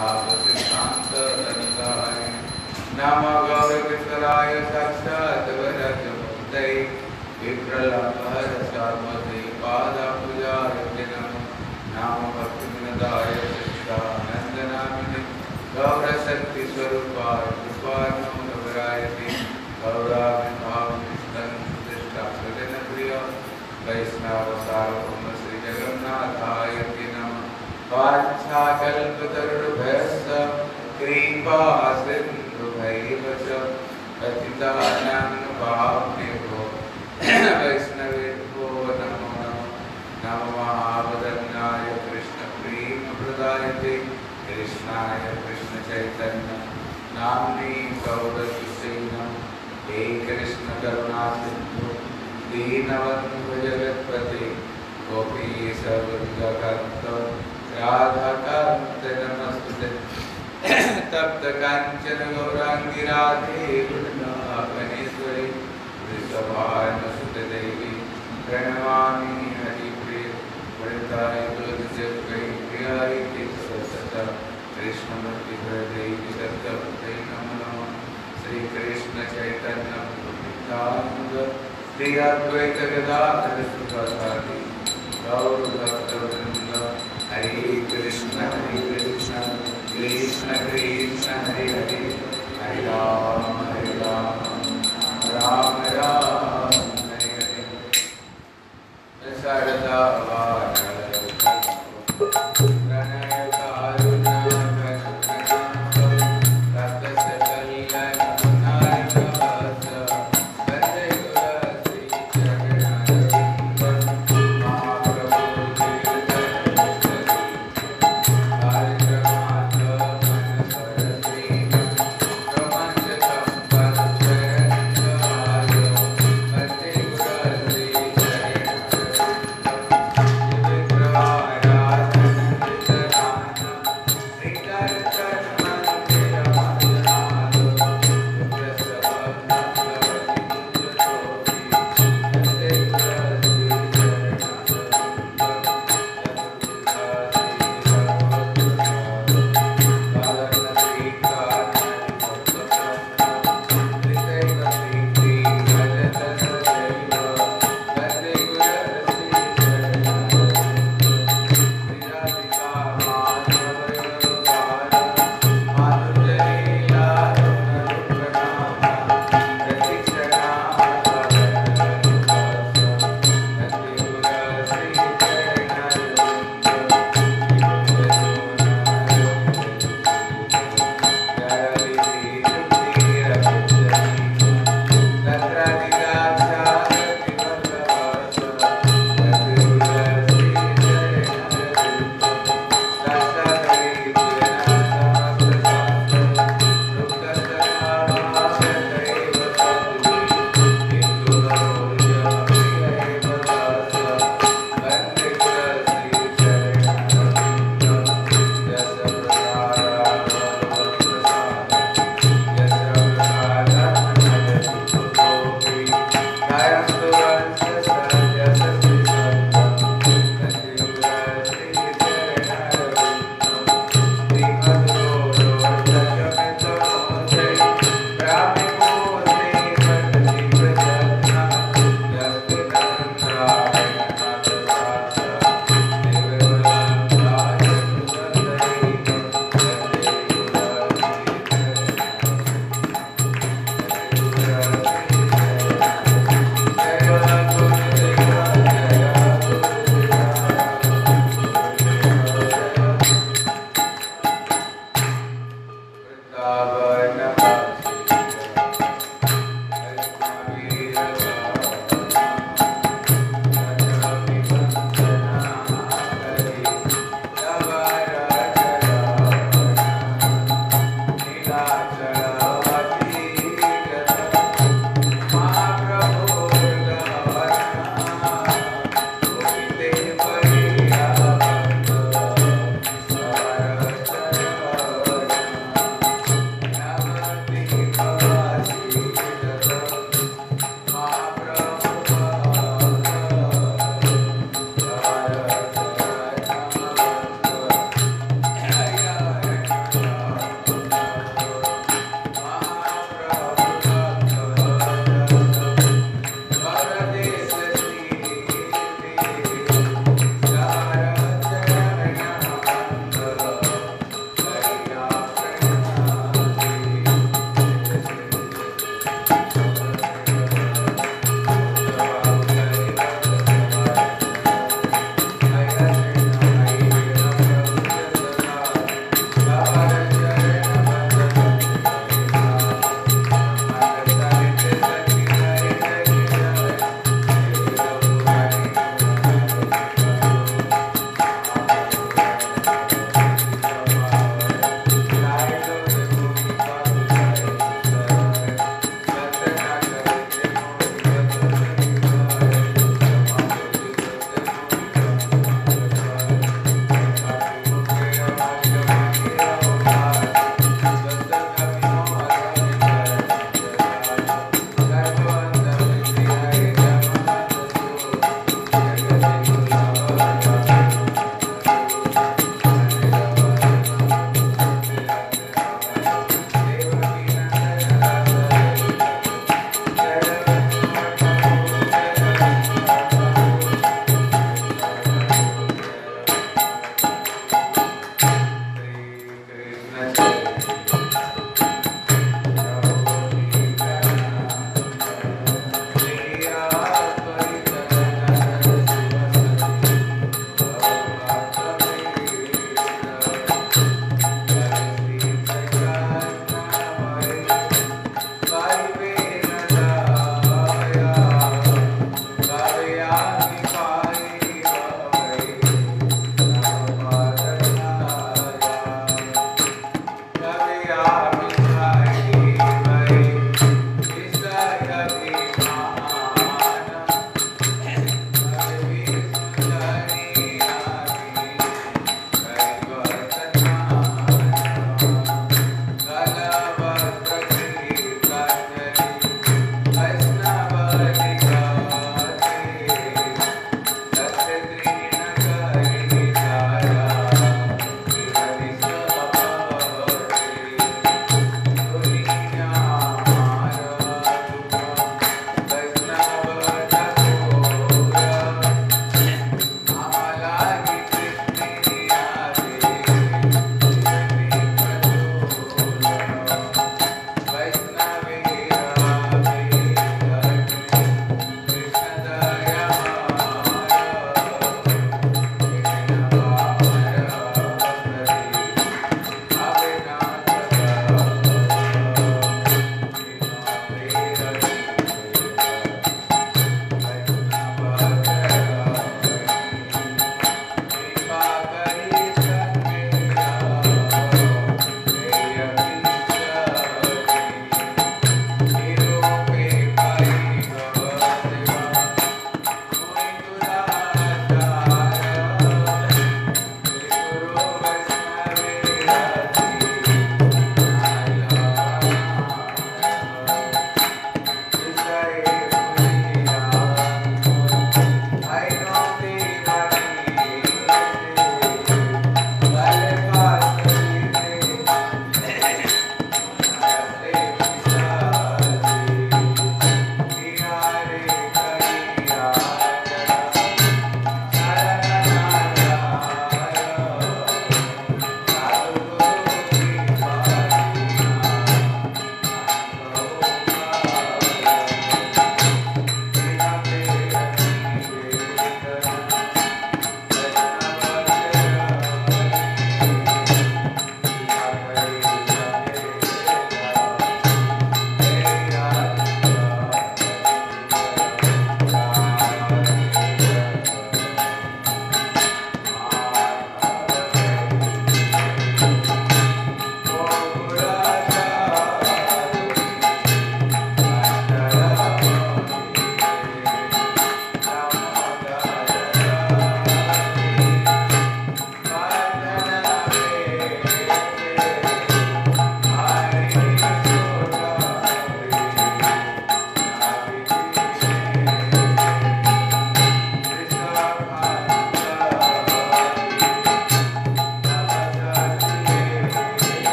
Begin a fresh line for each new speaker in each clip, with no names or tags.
सिद्धांत तनिकाय नमः गौरविश्वराय साक्षात् वरजमुक्तये विप्रलम्भर सार्वदे पादापूजाय नमः भक्तिविनदाय कृष्णानन्दनामिने गौरशक्तिस्वरूपाय कृपाणोदरायते गौराविर्भावनिष्ठा वैष्णवसार्वभौम श्री जगन्नाथाय नमः वाञ्छाकल्पतरुभ्यश्च कृपा सिन्धुभैव च पतितानां पावनेभ्यो वैष्णवेभ्यो नमो नमः नमो महावदन्याय कृष्णप्रेमप्रदायते कृष्णाय कृष्णचैतन्य नाम्नि गौरकिशै हे कृष्ण करुणा सिन्धु दीनबन्धु जगत्पते गोपीश वृन्दकान्त राधाकान्त नमस्तुते तप्त काञ्चन गौराङ्गी राधे वृन्दावनेश्वरी वृषभानुसुते देवी प्रणमामि हरिप्रिये वृन्दाय तुलसीजै प्रियाय सतत कृष्णमूर्तिदेवी दत्तवते नमो नमः श्री कृष्ण चैतन्य नित्यानन्द श्री अद्वैत गदाधर श्रीवासादि गौर भक्तवृंद हरे कृष्ण कृष्ण कृष्ण हरे हरे हरे राम राम राम हरे हरे शारदा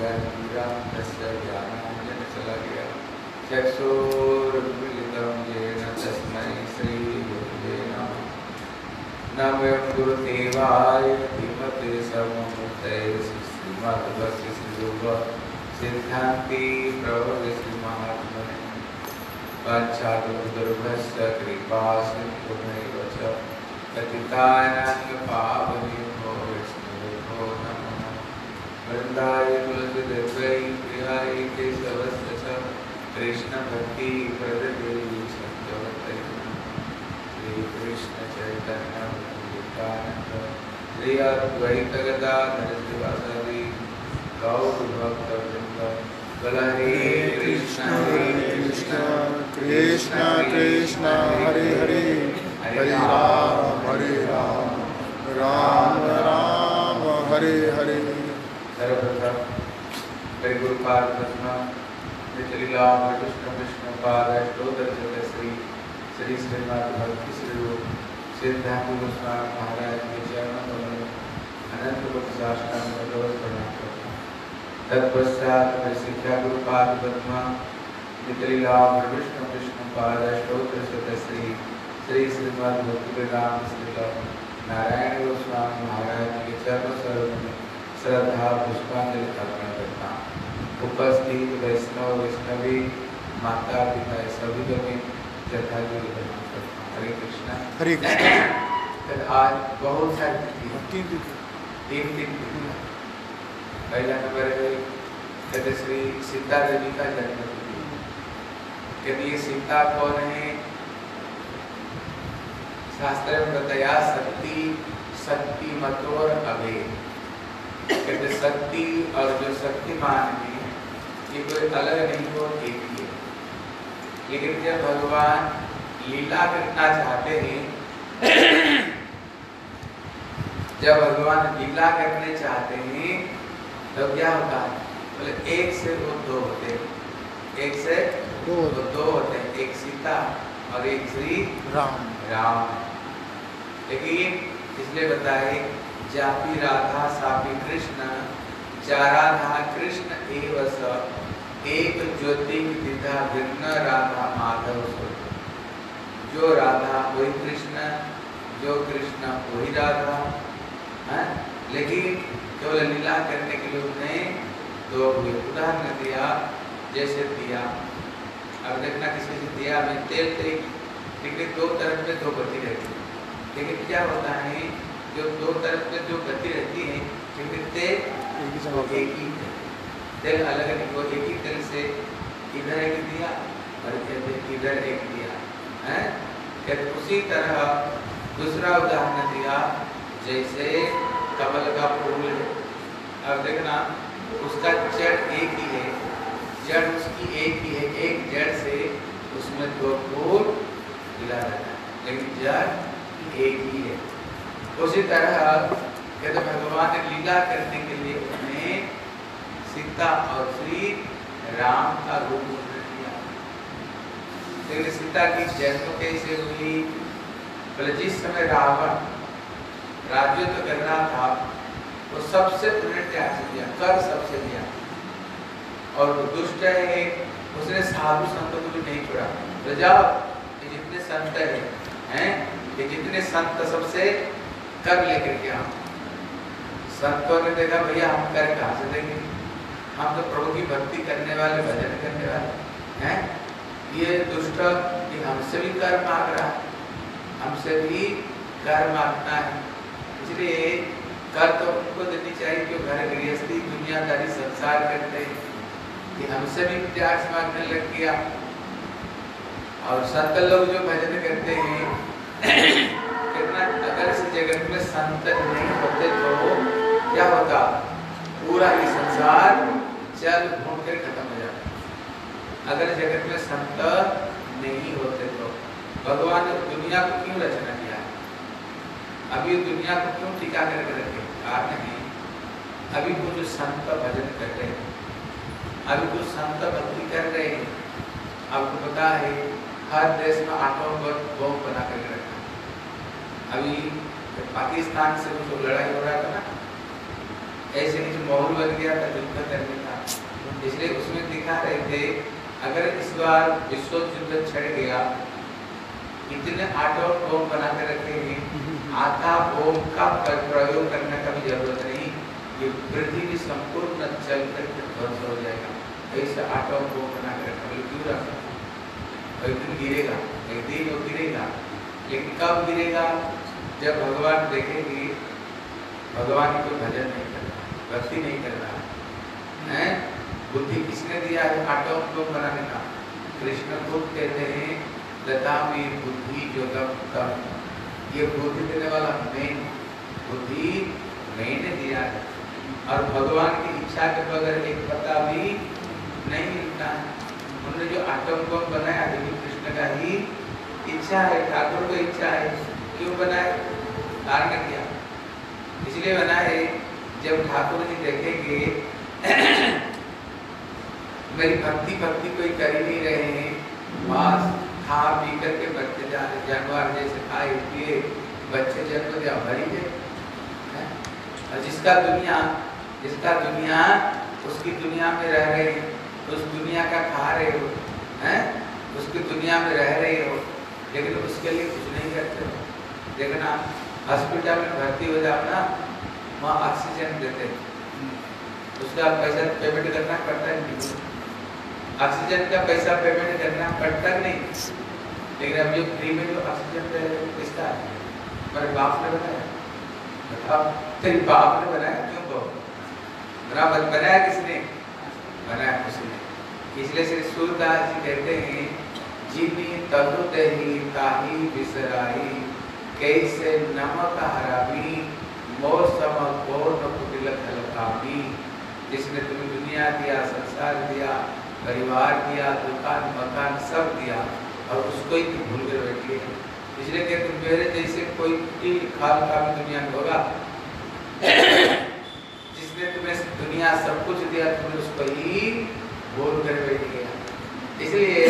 तस्य ज्ञानाञ्जनशलाकया चक्षुरुन्मीलितं येन तस्मै श्रीगुरवे नमः। नमः गुरुदेवाय धीमहि सममूर्तये श्रीमद्वशिष्ठयोगो सिद्धान्ति प्रभवे श्रीमहात्मने वाञ्छाकल्पतरुभ्यश्च कृपासिन्धुभ्यैव च पतितानां पावनेभ्यो वैष्णवेभ्यो नमो नमः। वृन्दाय तुलसीदेव्यै प्रियाय केशवस्य च कृष्णभक्ति प्रददेवी सत्यवत्यै श्रीकृष्ण चैतन्य नित्यानन्द श्री अद्वैत गदाधर श्रीवासादि गौरभक्तवृन्द बोल हरे कृष्ण
कृष्ण कृष्ण हरे हरे हरे राम राम राम हरे हरे।
सर्वप्रथम मेरे गुरुपाद पद्मा निचलीला कृष्ण विष्णु पाद स्तोत्र श्री श्री श्रीमद् भक्ति स्वरूप सिद्धार्थ गोस्वामी महाराज के चरणों में अनंत कोटि साष्टांग दंडवत प्रणाम करता हूँ। तत्पश्चात मेरे शिक्षा गुरुपाद पद्मा निचलीला कृष्ण विष्णु पाद स्तोत्र श्री श्री श्रीमद् भक्ति वेदांत श्रीला नारायण गोस्वामी महाराज के चरणों स्वरूप में श्रद्धा पुष्पांजलि अर्पण करता हूँ। उपस्थित वैष्णव वैष्णवी माता पिता सभी को मैं श्रद्धांजलि अर्पण करता हूँ। हरे कृष्णा
हरे कृष्ण।
आज बहुत सारी तीन दिन पहला नंबर है कहते श्री सीता देवी का जन्म तिथि। कहते ये सीता कौन है? शास्त्र में बताया शक्ति शक्ति मतोर अभेद। कहते शक्ति और जो शक्तिमान है ये कोई अलग नहीं हो, एक ही है। लेकिन जब भगवान लीला करना चाहते हैं जब भगवान लीला करने चाहते हैं तो क्या होता है? बोले एक से वो दो होते हैं, एक से वो दो होते हैं, एक सीता और एक श्री राम। लेकिन इसलिए बताए जापी राधा सापी कृष्ण चाराधा कृष्ण एव स एक ज्योति विधा भिन्न राधा माधव सो। जो राधा वही कृष्ण, जो कृष्ण वही राधा है। लेकिन केवल लीला करने के लिए उसने दो उदाहरण दिया। जैसे दिया, अब देखना किसी से दिया में तेल थे, लेकिन दो तरफ में दो बत्ती रहती है। लेकिन क्या होता है जो दो तरफ में जो बत्ती रहती है लेकिन तेल एक ही तेल अलग नहीं, वो एक ही तेल से इधर एक दिया और इधर एक दिया है। उसी तरह दूसरा उदाहरण दिया जैसे कमल का फूल है। अब देखना उसका जड़ एक ही है, जड़ उसकी एक ही है, एक जड़ से उसमें दो फूल मिला रहता है लेकिन जड़ एक ही है। उसी तरह कहते भगवान ने लीला करने के लिए उन्हें सीता और श्री राम का रूप किया। लेकिन सीता की जन्म कैसे हुई? बोले जिस समय रावण राज्य तो कर रहा था वो सबसे उन्हें त्याग से दिया, कर सबसे दिया। और वो दुष्ट है उसने साधु संतों को भी नहीं छोड़ा। तो जाओ ये जितने संत हैं ये जितने संत सबसे कर लेकर के आओ। संतों ने देखा भैया हम कर कहाँ से देंगे, हम तो प्रभु की भक्ति करने वाले भजन करने वाले हैं। ये दुष्ट ये हमसे भी कर मांग रहा है, हमसे भी कर मांगता है। इसलिए कर तो उनको देनी चाहिए जो घर गृहस्थी दुनियादारी संसार करते हैं। कि हमसे भी त्याग मांगने लग गया। और संत लोग जो भजन करते हैं कितना, अगर इस जगत में संत नहीं होते तो क्या होता? पूरा ये संसार चल घूम कर खत्म हो जाता। अगर जगत में संत नहीं होते तो भगवान ने दुनिया को क्यों रचना किया? अभी दुनिया को क्यों टिका करके रखे? कारण है अभी कुछ संत भजन कर रहे हैं, अभी कुछ संत भक्ति कर रहे हैं। आपको पता है हर देश में आठों बम बना करके रखा। अभी पाकिस्तान से कुछ लड़ाई हो रहा था ना, ऐसे कुछ माहौल बन गया था युद्ध करने का। दिखा रहे थे, अगर इस बार विश्व युद्ध छिड़ गया, इतने आटोम बम बना के रखेंगे, आधा बम का प्रयोग करने का भी जरूरत नहीं, ये पृथ्वी संपूर्ण चल करके ध्वंस हो जाएगा। ऐसे आटोम बम बना के रखा, क्यों रखा? एक दिन गिरेगा, एक दिन वो गिरेगा, लेकिन कब गिरेगा? जब भगवान देखेंगे भगवान को भजन नहीं कर रहा, भक्ति नहीं कर रहा है। बुद्धि किसने दिया है आटोम बम बनाने का? कृष्ण खुद कहते हैं दता में बुद्धि जो कम, ये बुद्धि देने वाला मैं, बुद्धि मैंने दिया है। और भगवान की इच्छा के बगैर एक पता भी नहीं मिलता है। उन्होंने जो आटोम बम बनाया लेकिन कृष्ण का ही इच्छा है, ठाकुर को इच्छा है। क्यों बनाए? कारण क्या? इसलिए बनाए, जब ठाकुर जी देखेंगे मेरी भक्ति कोई कर ही नहीं रहे हैं, बस खा पी करके बच्चे जा रहे, जानवर जैसे खाए पिए बच्चे जन्म दिया भरी है। और जिसका दुनिया उसकी दुनिया में रह रहे हैं, उस दुनिया का खा रहे हो हैं, उसकी दुनिया में रह रहे हो, लेकिन उसके लिए कुछ नहीं करते हो। देखना हॉस्पिटल में भर्ती हो जाओ ना, वहाँ ऑक्सीजन देते, उसका पैसा पेमेंट करना पड़ता है नहीं, ऑक्सीजन का पैसा पेमेंट करना पड़ता नहीं। लेकिन अब जो फ्री में जो ऑक्सीजन दे रहे हैं किसका है? मेरे बाप ने बनाया। बताओ, तेरे बाप ने बनाया, क्यों कहो? बनाया किसने? बनाया उसने। इसलिए श्री सूरदास जी कहते हैं, जिनी तनु दही ताही बिसराई, कैसे नमक हरामी, मौसम को न कुटिल खलकामी। जिसने तुम्हें दुनिया दिया, संसार दिया, परिवार दिया, दुकान मकान सब दिया, और उसको ही तुम भूल कर बैठी है। इसलिए कि तुम मेरे जैसे कोई खाल का भी दुनिया में होगा जिसने तुम्हें दुनिया सब कुछ दिया, तुमने उसको ही भूल कर बैठ गया। इसलिए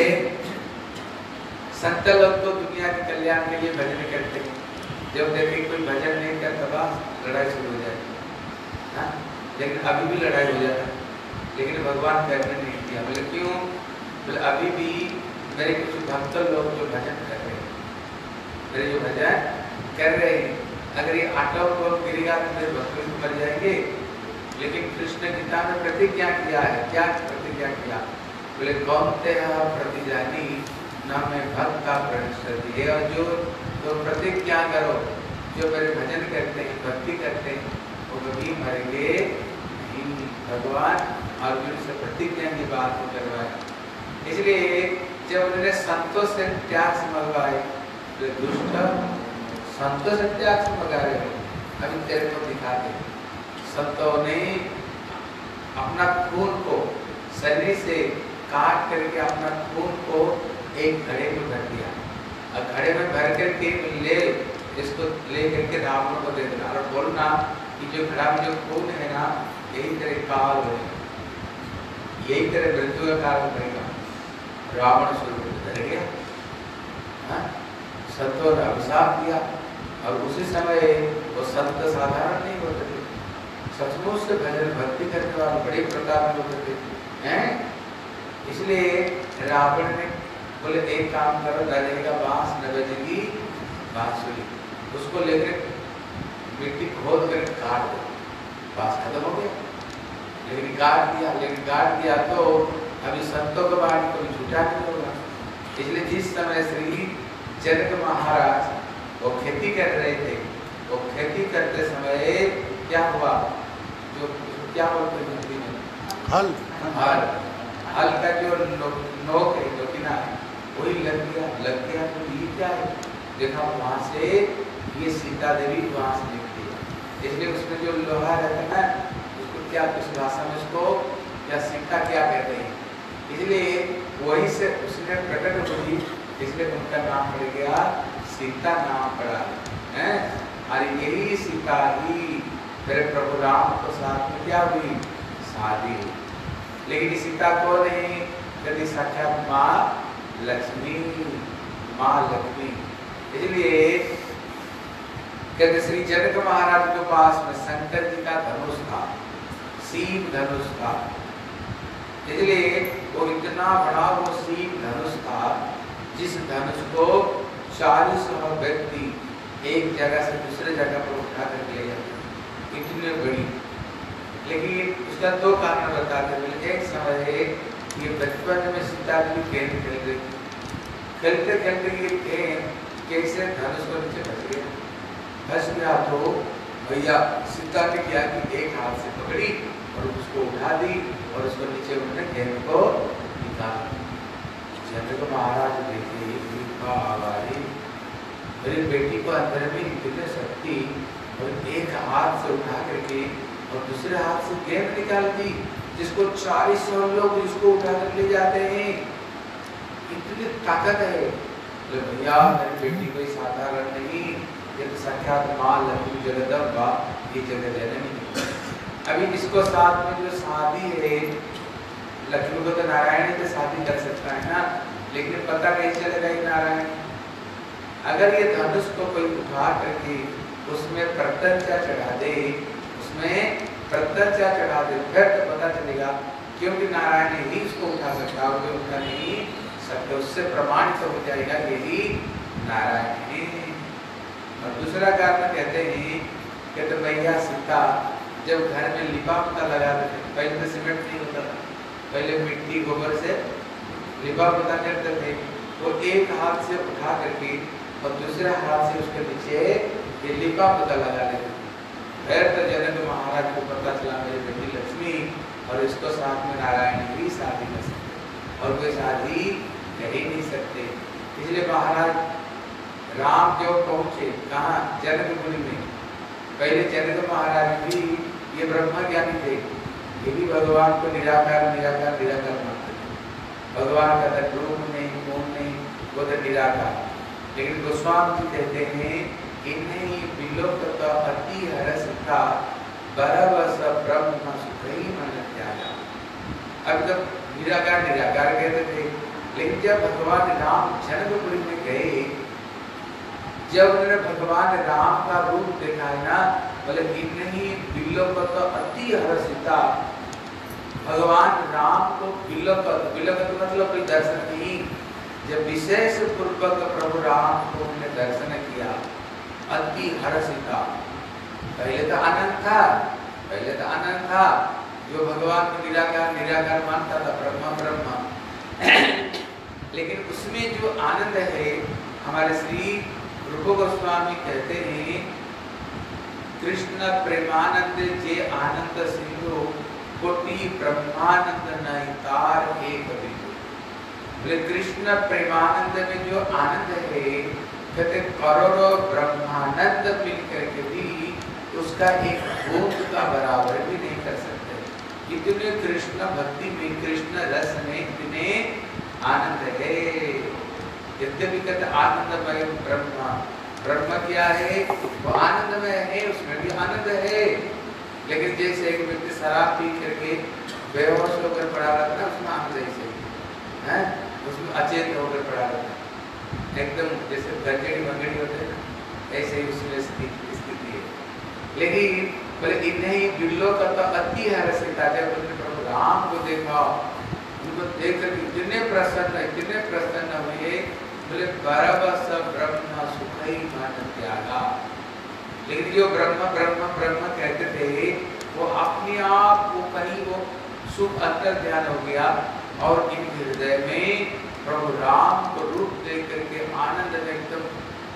संत लोग तो दुनिया के कल्याण के लिए भजन करते हैं। जब देखे कोई भजन नहीं करता, बस लड़ाई शुरू हो जाएगी। हाँ, लेकिन अभी भी लड़ाई हो जाता है, लेकिन भगवान करने नहीं किया। बोले क्यों? बोले अभी भी मेरे कुछ भक्त लोग जो भजन कर रहे हैं, मेरे जो भजन कर रहे हैं, अगर ये आटो को गिरेगा तो मेरे भक्त लोग मर जाएंगे। लेकिन कृष्ण गीता में प्रतिज्ञा किया है। क्या प्रतिज्ञा किया? बोले कौनते प्रतिजानी न मैं भक्त का प्रणिष्ठति है। और जो तो प्रतिज्ञा करो, जो मेरे भजन करते हैं, भक्ति करते हैं, वो कभी मरेंगे नहीं। भगवान अर्जुन से प्रतिज्ञा की बात को करवाए। इसलिए जब उन्होंने संतों से त्याग से मंगवाए, तो दुष्ट संतों से त्याग से मंगा रहे हो, अभी तेरे को दिखा दे। संतों ने अपना खून को शरीर से काट करके अपना खून को एक घड़े में भर दिया, और घड़े में भर करके ले इसको ले करके रावण को दे देना, और बोलना कि जो घड़ा में जो खून है ना, यही तेरे काल होगा, यही तेरे मृत्यु का कारण बनेगा। रावण शुरू डर गया, संतों ने अभिशाप दिया, और उसी समय वो संत साधारण नहीं होते थे, सचमुच से भजन भक्ति करने वाले बड़े प्रकार के होते थे हैं। इसलिए रावण ने बोले एक काम करो, न रहेगा बांस न बजेगी बांसुरी, उसको लेकर मिट्टी खोद कर काट दो, बांस खत्म हो गया। लेकिन काट दिया तो अभी संतों के बारे कभी झूठा नहीं होगा। इसलिए जिस समय श्री जनक महाराज वो खेती कर रहे थे, वो खेती करते समय क्या हुआ? जो क्या बोलते हैं हिंदी में, हल का जो नोक है, जो किनारा वही लग गया तो ये क्या है? देखा वहां से ये सीता देवी वहां से निकली है। इसलिए उसमें जो लोहा रहता है ना, उसको क्या उस भाषा में उसको या सीता क्या कहते हैं। इसलिए वही से उसने प्रकट हुई, इसलिए उनका नाम पड़ गया सीता, नाम पड़ा है। और यही सीता ही मेरे प्रभु राम के साथ में क्या हुई? शादी। लेकिन सीता कौन है? यदि साक्षात माँ लक्ष्मी, माँ लक्ष्मी। इसलिए कहते श्री जनक महाराज के पास में शंकर जी का धनुष था, शिव धनुष था, इसलिए वो इतना बड़ा वो सीप धनुष था, जिस धनुष को 40 व्यक्ति एक जगह से दूसरे जगह पर उठा कर ले जाते, इतनी बड़ी। लेकिन उसका दो कारण बताते हैं। एक समय है ये बचपन में सीता जी गेंद खेल रही थी, खेलते खेलते ये गेंद कैसे धनुष को नीचे फंस गया। फंस गया तो भैया सीता ने क्या कि एक हाथ से पकड़ी और उसको उठा दी और उसको नीचे उन्होंने गेंद को निकाला। जनक महाराज देखे मेरी बेटी को अंदर में इतनी शक्ति, और एक हाथ से उठा करके और दूसरे हाथ से गेंद निकाल दी, जिसको 40 लोग जिसको उठा कर ले जाते हैं, इतनी ताकत है। तो भैया मेरी बेटी कोई साधारण नहीं, ये तो साक्षात माँ लक्ष्मी जगदम्बा, ये जगत जननी। अभी इसको साथ में जो शादी है, लक्ष्मी को तो नारायण ही तो शादी कर सकता है ना, लेकिन पता कैसे चलेगा ये नारायण। अगर ये धनुष को कोई उठा करके उसमें प्रत्यंचा चढ़ा दे, उसमें प्रत्यंचा चढ़ा दे, फिर तो पता चलेगा, क्योंकि नारायण ही इसको उठा सकता है, कोई उठा नहीं सकता। उससे प्रमाणित हो जाएगा यही नारायण है। और दूसरा कारण कहते हैं कि तो भैया सीता जब घर में लिपा पोता लगाते थे, पहले तो सीमेंट नहीं होता था, पहले मिट्टी गोबर से लिपा पोता करते थे, वो एक हाथ से उठा करके और दूसरे हाथ से उसके नीचे ये लिपा पोता लगा लेते थे। फिर तो जनक महाराज को पता चला मेरी बेटी लक्ष्मी और इसको साथ में नारायण भी शादी कर सकते, और कोई शादी कर ही नहीं सकते। इसलिए महाराज राम जो पहुँचे कहाँ, जनकपुरी में। पहले जनक महाराज भी ये ब्रह्म ज्ञानी थे, ये भी भगवान को निराकार निराकार निराकार मानते थे। भगवान का तो रूप नहीं, गुण नहीं, वो तो निराकार। लेकिन गोस्वामी जी कहते हैं इन्हें विलोक अति हरसिता बरबस ब्रह्म सुखई मन त्यागा। अब जब निराकार निराकार कहते थे, लेकिन जब भगवान राम जनकपुरी में गए, जब उन्होंने भगवान राम का रूप देखा है ना, बोले इन्हीं विलोक अति हरसिता, भगवान राम को विलोक मतलब कोई दर्शन नहीं, जब विशेष पूर्वक प्रभु राम को उन्होंने दर्शन किया, अति हर्षिता। पहले तो आनंद था, जो भगवान को निराकार निराकार मानता था, ब्रह्म ब्रह्म। लेकिन उसमें जो आनंद है, हमारे श्री रूप गोस्वामी कहते हैं कृष्ण प्रेमानंद जे आनंद सिंधु कोटि ब्रह्मानंद नहीं तार एक बिंदु। बोले कृष्ण प्रेमानंद में जो आनंद है, कहते करोड़ों ब्रह्मानंद मिल करके भी उसका एक बूंद का बराबर भी नहीं कर सकते। इतने कृष्ण भक्ति में, कृष्ण रस में इतने आनंद है। यद्यपि कहते आनंदमय ब्रह्म, ब्रह्म क्या है, वो आनंदमय है, उसमें भी आनंद है। लेकिन जैसे एक व्यक्ति शराब पी करके बेहोश होकर पड़ा रहता है, उसमें आनंद ऐसे है, उसमें अचेत होकर पड़ा रहता है, एकदम जैसे गंजेड़ी मंगड़ी होते हैं ना, ऐसे ही उसमें स्थिति है। लेकिन बोले इन्हें बिल्लो का तो अति हर्षिता, जब उन्होंने प्रभु राम को देखा, उनको देख कर इतने प्रसन्न हुए, बोले बरबस ब्रह्म सुखई मन त्यागा। लेकिन जो ब्रह्म ब्रह्म ब्रह्म कहते थे, वो अपने आप को कहीं वो सुख अंतर ध्यान हो गया, और इनके हृदय में प्रभु राम को रूप देख करके आनंद में एकदम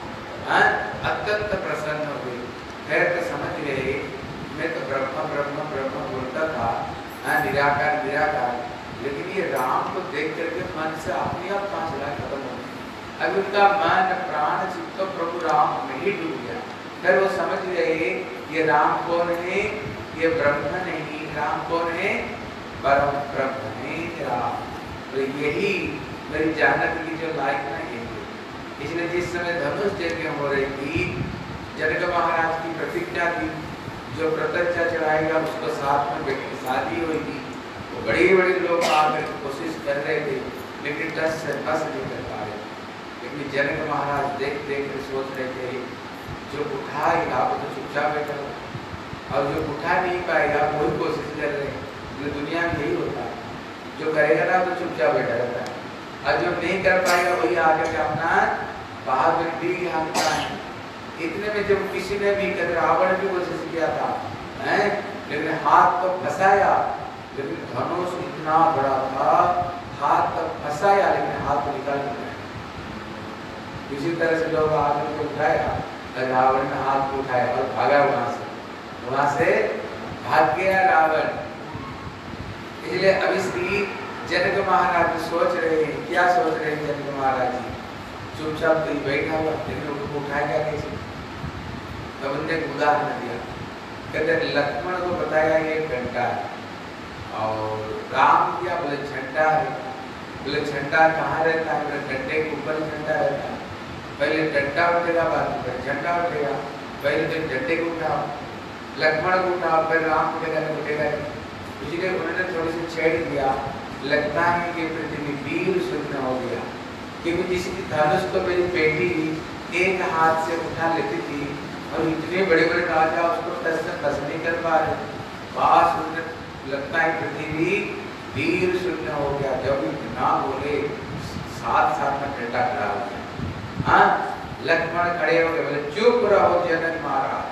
अत्यंत प्रसन्न हो गई। फिर तो समझ गए, मैं तो ब्रह्म ब्रह्म ब्रह्म बोलता था, निराकार निराकार, लेकिन ये राम को देख करके मन से अपने आप 5 लाख खत्म हो गए। अब उनका मन प्राण चित्त प्रभु राम में ही डूब गया। फिर वो समझ गए ये राम कौन है, ये ब्रह्म नहीं, राम कौन है, परम ब्रह्म है राम। तो यही मेरी जानत की जो लायक ना यही है। इसलिए जिस समय धनुष यज्ञ हो रही थी, जनक महाराज की प्रतिज्ञा थी, जो प्रत्यक्षा चढ़ाएगा उसको साथ में बैठ के शादी होगी। वो बड़े बड़े लोग आकर कोशिश कर रहे थे, लेकिन टस से फंस नहीं कर पा रहे। लेकिन जनक महाराज देख देख कर सोच रहे थे, जो उठाएगा वो तो चुपचाप बैठा होगा, और जो उठा नहीं पाएगा वही कोशिश कर रहे हैं। दुनिया में यही होता है, जो करेगा ना तो चुपचाप बैठा रहता है, और जो नहीं कर पाएगा वही आकर के अपना बहादुर भी हाँकता है। इतने में जब किसी ने भी रावण भी कोशिश किया था, हैं, लेकिन हाथ तो फंसाया, लेकिन धनुष इतना बड़ा था, हाथ तो फंसाया लेकिन हाथ तो निकाल नहीं पाया। इसी तरह से लोग आकर के उठाया, रावण ने हाथ को उठाया और भागा वहां से भाग गया रावण। इसलिए अभी श्री जनक महाराज सोच रहे हैं, क्या सोच रहे हैं जनक महाराज जी? चुपचाप तो बैठा हुआ, लेकिन उनको उठाया कैसे? तब उन्होंने उदाहरण दिया, कहते लक्ष्मण को बताया ये घंटा है, और राम क्या बोले झंडा है। बोले झंडा कहाँ रहता है? बोले डंडे के ऊपर झंडा रहता है। पहले डंडा उठेगा, बाद में झंडा उठेगा। पहले तो डंडे को उठाओ, लक्ष्मण को उठाओ, फिर राम उठेगा नहीं उठेगा। इसलिए उन्होंने थोड़ी सी छेड़ दिया, लगता है कि पृथ्वी वीर शून्य हो गया, क्योंकि किसी धनुष को मेरी बेटी एक हाथ से उठा लेती थी, और इतने बड़े बड़े राजा उसको टच से टच नहीं कर पा रहे। पास लगता है पृथ्वी वीर शून्य हो गया। जब इतना बोले साथ साथ में डंडा खड़ा हो गया। हाँ, लक्ष्मण खड़े हो गए, बोले चुप रहो जनक महाराज,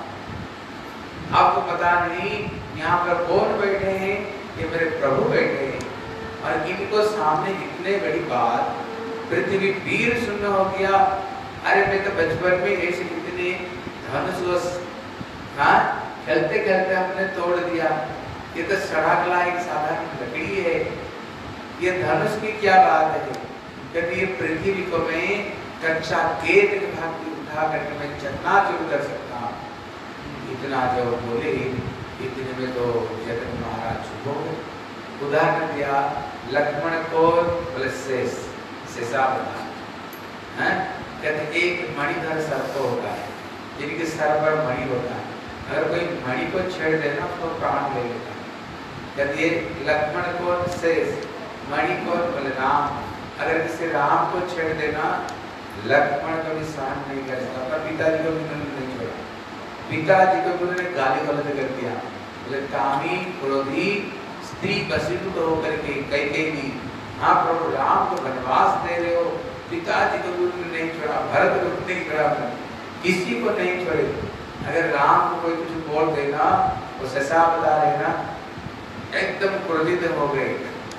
आपको पता नहीं यहाँ पर कौन बैठे हैं? ये मेरे प्रभु बैठे हैं, और इनको सामने इतने बड़ी बात, पृथ्वी वीर शून्य हो गया। अरे मैं तो बचपन में ऐसे कितने धनुष, हाँ, खेलते खेलते हमने तोड़ दिया। ये तो सड़ाकला एक साधारण लकड़ी है, ये धनुष की क्या बात है? क्योंकि ये पृथ्वी को मैं कक्षा गेंद के भाग उठा करके मैं चकनाचूर कर सकता हूँ। इतना जब बोले, इतने में तो जनक महाराज चुप हो गए। उदाहरण दिया, लक्ष्मण को बोले शेषा बता, हैं, कहते एक मणिधर सर्प होता है, जिनके सर पर मणि होता है, अगर कोई मणि को छेड़ देना तो प्राण ले लेता है। कहते लक्ष्मण को शेष, मणि को बोले राम, अगर किसी राम को छेड़ देना लक्ष्मण कभी सहन नहीं कर सकता। अपना पिताजी को भी नहीं छोड़ा, पिताजी को उन्होंने गाली गलौज कर दिया, बोले कामी क्रोधी स्त्री वशीभूत होकर के कई हाँ प्रभु राम को वनवास दे रहे हो। पिताजी को भी नहीं छोड़ा, भरत को नहीं छोड़ा, किसी को नहीं छोड़े। अगर राम को कोई कुछ बोल देना, वो ससा बता रहे ना, एकदम क्रोधित हो गए।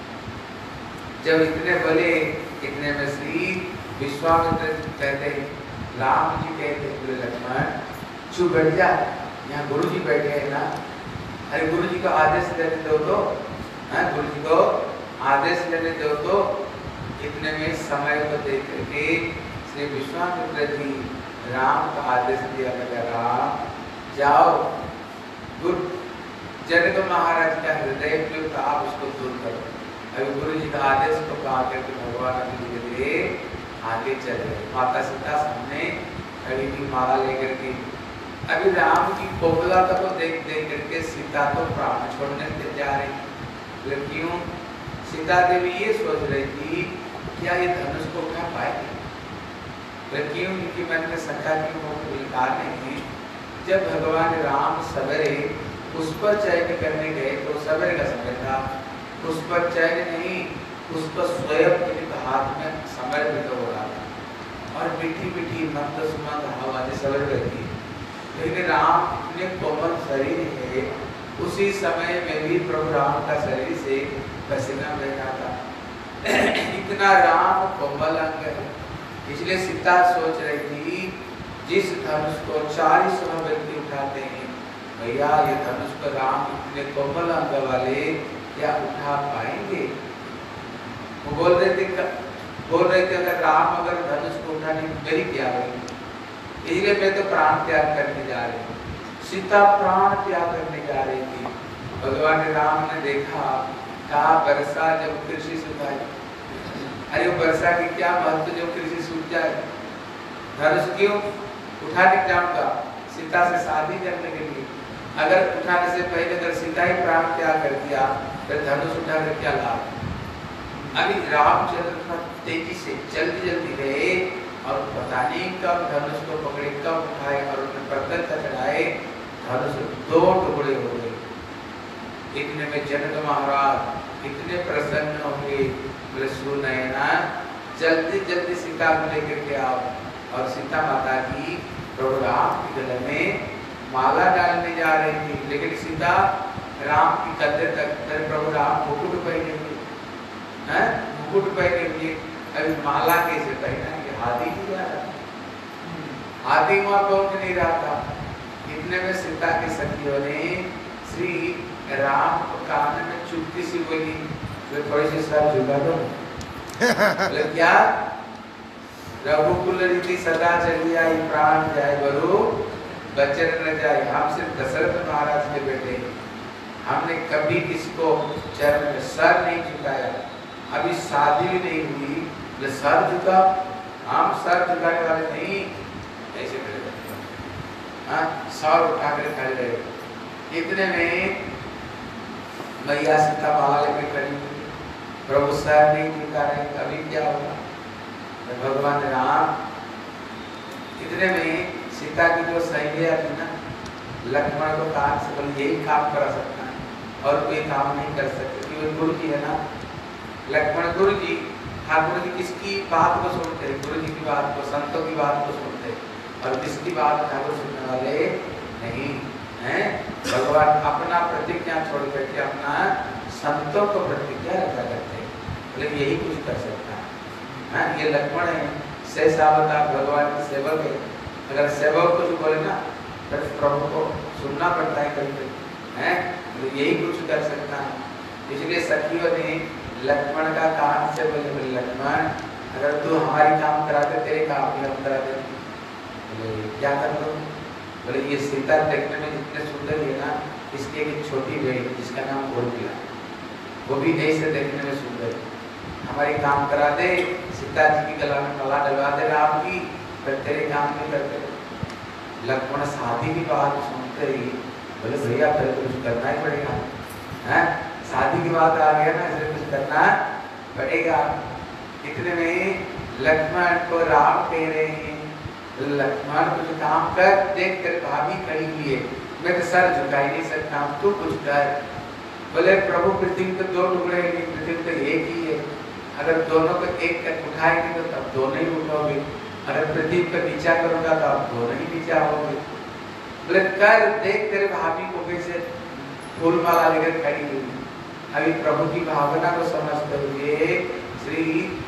जब इतने बोले, इतने में श्री विश्वामित्र कहते, राम जी कहते, बोले लक्ष्मण चुप बैठ जा, यहाँ गुरु जी बैठे हैं ना। अरे गुरु जी को आदेश देने दो तो, गुरु जी को आदेश देने दो तो। इतने में समय को देख करके श्री विश्वामित्र जी राम का आदेश दिया, राम जाओ गुरु जनक महाराज का हृदय में आप उसको दूर करो। अभी गुरु जी का आदेश को कहा करके भगवान धीरे धीरे आगे चले। माता सीता सामने खड़ी थी माला लेकर के। अभी राम की कोमलता को देख देख करके सीता तो प्राण छोड़ने के जा रही। क्यों? सीता देवी ये सोच रही थी क्या ये धनुष को उठा पाएगी? क्यों? क्योंकि मैंने शंका क्यों हो नहीं। जब भगवान राम सवेरे उस पर चयन करने गए तो सवेरे का समय था, उस पर चयन नहीं, उस पर स्वयं के हाथ में समर्पित हो रहा था और मीठी मीठी मंद सुमंद हवा सवेरे रहती है। लेकिन राम इतने कोमल शरीर है, उसी समय में भी प्रभु राम का शरीर से पसीना बह रहा था। इतना राम कोमल अंग है। इसलिए सीता सोच रही थी जिस धनुष को 40 व्यक्ति उठाते हैं, भैया ये धनुष को राम इतने कोमल अंग वाले क्या उठा पाएंगे? वो बोल रहे थे अगर राम अगर धनुष को उठाने मेरी क्या होगी? इसलिए मैं तो प्राण त्याग करने जा रही हूँ। सीता प्राण त्याग करने जा रही थी। भगवान राम ने देखा, कहा वर्षा जब कृषि सुखाए। अरे वो वर्षा की क्या महत्व जब कृषि सूख जाए? धनुष क्यों उठाने जाऊंगा? सीता से शादी करने के लिए। अगर उठाने से पहले अगर सीता ही प्राण त्याग कर दिया फिर धनुष उठाकर क्या लाभ? अभी रामचंद्र तेजी से जल्दी जल्दी गए और पता नहीं कब धनुष को पकड़े, कब उठाए और उन्हें पर्वत पर चढ़ाए। धनुष 2 टुकड़े हो गए। इतने में जनक महाराज इतने प्रसन्न हो गए, हुए, बोले सुनैना जल्दी जल्दी सीता को लेकर के आओ। और सीता माता की प्रभु राम के गले में माला डालने जा रही थी, लेकिन सीता राम की कंधे तक, प्रभु राम मुकुट पहने हुए, मुकुट पहने हुए, अभी माला कैसे पहना, हाथी की जा रहा, हाथी वहां पहुंच नहीं रहा था। इतने में सीता की सखियों ने श्री राम को कान में चुपती सी बोली, वे थोड़ी सी सर झुका दो। बोले क्या, रघुकुल रीति सदा चली आई, प्राण जाए बरु बचन न जाए। हम सिर्फ दशरथ महाराज के बेटे, हमने कभी किसको चरण में सर नहीं झुकाया, अभी शादी भी नहीं हुई, बोले सर झुका, हम सर झुकाने वाले नहीं, ऐसे करे सर उठा कर खड़े रहे। इतने में मैया सीता माला लेकर खड़ी हुई, प्रभु सर नहीं झुका रहे, अभी क्या होगा। भगवान राम, इतने में सीता की जो सहेलियां थी ना, लक्ष्मण को कान से बोले यही काम करा सकता है और कोई काम नहीं कर सकते, क्योंकि गुरु जी है ना, लक्ष्मण गुरु जी, ठाकुर जी किसकी बात को सुनते हैं, गुरु जी की बात को, संतों की बात को सुनते हैं, और किसकी बात ठाकुर सुनने वाले नहीं हैं। भगवान अपना प्रतिज्ञा छोड़ करके अपना संतों को प्रतिज्ञा रखा करते हैं, बोले यही कुछ कर सकता है। ये लक्ष्मण है, शेषावतार भगवान के सेवक है, अगर सेवक कुछ बोले ना तो प्रभु को सुनना पड़ता है कभी कभी, हैं, तो यही कुछ कर सकता है। इसलिए सखियों ने लक्ष्मण का कान से बोले, बोले लक्ष्मण अगर तू हमारी काम करा दे, तेरे काम भी हम करा दे। बोले क्या कर दो, बोले ये सीता देखने में जितने सुंदर है ना, इसकी एक छोटी बेटी जिसका नाम गोरखिया, वो भी ऐसे देखने में सुंदर है, हमारी काम करा दे, सीता जी की गला में माला डलवा दे राम की, फिर तेरे काम भी करते। लक्ष्मण शादी की बात सुनते ही बोले भैया फिर कुछ करना ही पड़ेगा, हैं, शादी की बात आ गया ना, इसलिए कुछ करना पड़ेगा। इतने में लक्ष्मण को राम कह रहे हैं, लक्ष्मण कुछ काम कर, देख कर भाभी खड़ी हुई है, मैं तो सर झुका ही नहीं सकता, तू कुछ कर। बोले प्रभु पृथ्वी के दो टुकड़े नहीं, पृथ्वी तो एक ही है, अगर दोनों को एक कर उठाएंगे तो तब दोनों ही उठोगे, अगर पृथ्वी को नीचा करूंगा तो आप दोनों ही नीचा होगे। बोले कर देख तेरे भाभी को कैसे फूल माला लेकर खड़ी हुई। अभी प्रभु की भावना को समझते हुए श्री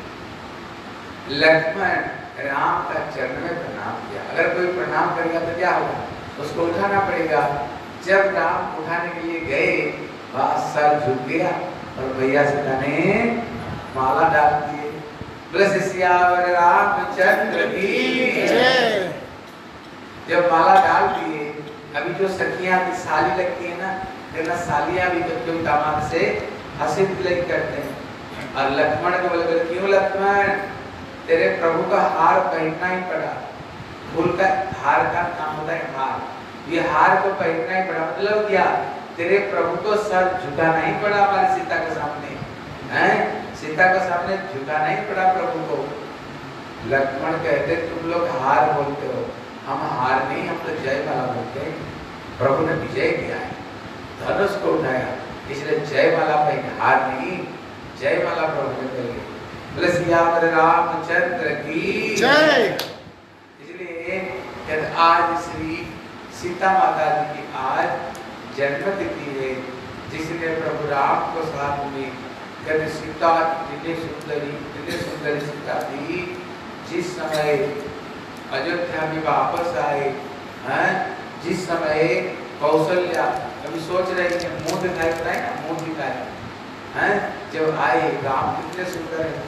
लक्ष्मण राम का चरण में प्रणाम किया। अगर कोई प्रणाम करेगा तो क्या होगा, उसको उठाना पड़ेगा। जब राम उठाने के लिए गए, वह सर झुक गया और भैया सीता ने माला डाल दिए। बोले सियावर रामचंद्र की जय। जब माला डाल दिए, अभी जो सखियां की साली लगती है ना, देखना सालियां भी कभी दामाद से हंसी दिलाई करते हैं। और लक्ष्मण को बोले क्यों लक्ष्मण, तेरे प्रभु का हार पहनना ही पड़ा, फूल का हार का नाम होता है हार, ये हार को पहनना ही पड़ा। मतलब क्या, तेरे प्रभु को सर झुकाना ही पड़ा हमारी सीता के सामने, हैं, सीता के सामने झुकाना ही पड़ा प्रभु को। लक्ष्मण कहते तुम लोग हार बोलते हो, हम हार नहीं, हम तो जय माला बोलते हैं। प्रभु ने विजय किया है, धनुष को उठाया, इसलिए जय माला पहने, हार नहीं, जय माला प्रभु ने कही। बोले सियावर रामचंद्र की जय। इसलिए आज श्री सीता माता जी की आज जन्म तिथि है, जिसने प्रभु राम को साथ में कहते सीता इतनी सुंदरी सीता थी। जिस समय अयोध्या में वापस आए हैं, जिस समय कौशल्या अभी सोच रहे हैं मुंह दिखाई पड़ा है ना, मुंह दिखाए हैं, जब आए राम कितने सुंदर है।